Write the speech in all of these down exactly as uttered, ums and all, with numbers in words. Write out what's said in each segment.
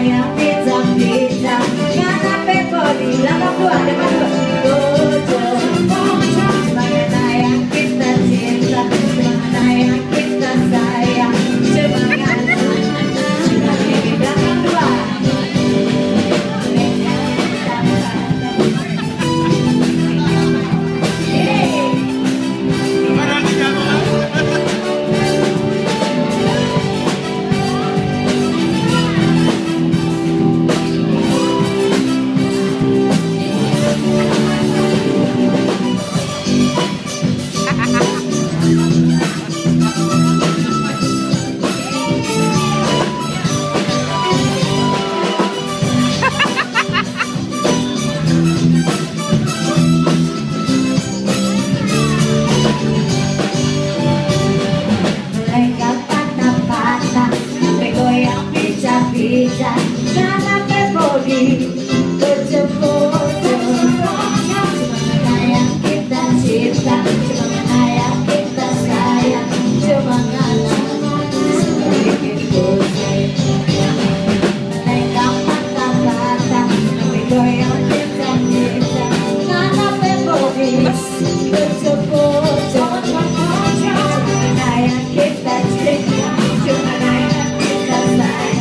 bergoyang pincang-pincang karena pepo di belakang dua depan dua. Tujuh semana yang kita cinta, semana yang kita sayang, semangat di belakang dua. Bisa karena pepodi foto-foto semana yang kita cinta, semana yang kita sayang, semangat sedikit pusing mereka kata-kata bergoyang pincang-pincang karena pepodi foto-foto semana yang kita cinta, semana yang kita sayang.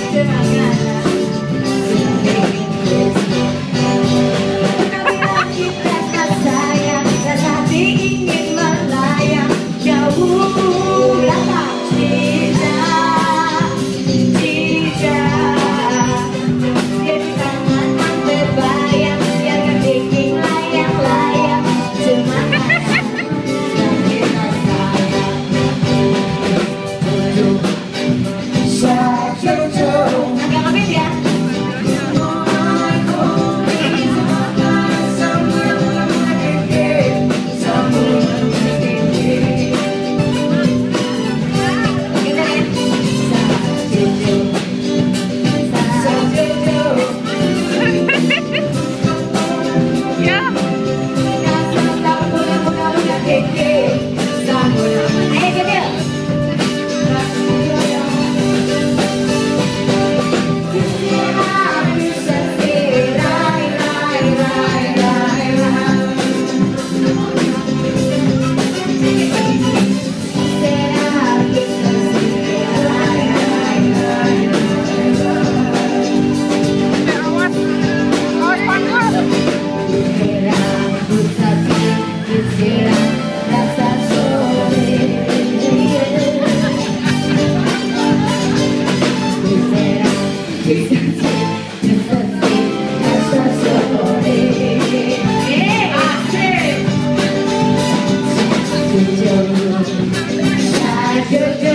Kita tak sayang, rasa ingin melayang jauh belakang jejak, jejak. Jadi tangan berbayang, biarkan dinding layang-layang semangat yang kita sayang. Jojo